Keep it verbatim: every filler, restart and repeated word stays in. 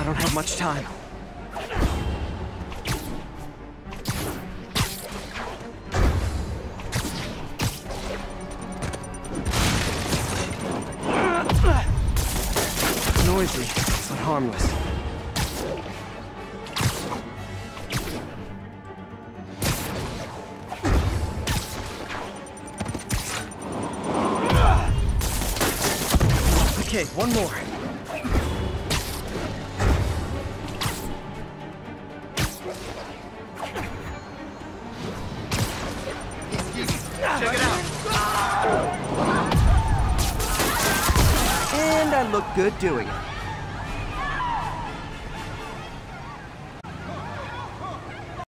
don't have much time. Noisy, but harmless. Okay, one more. Check it out. And I look good doing it.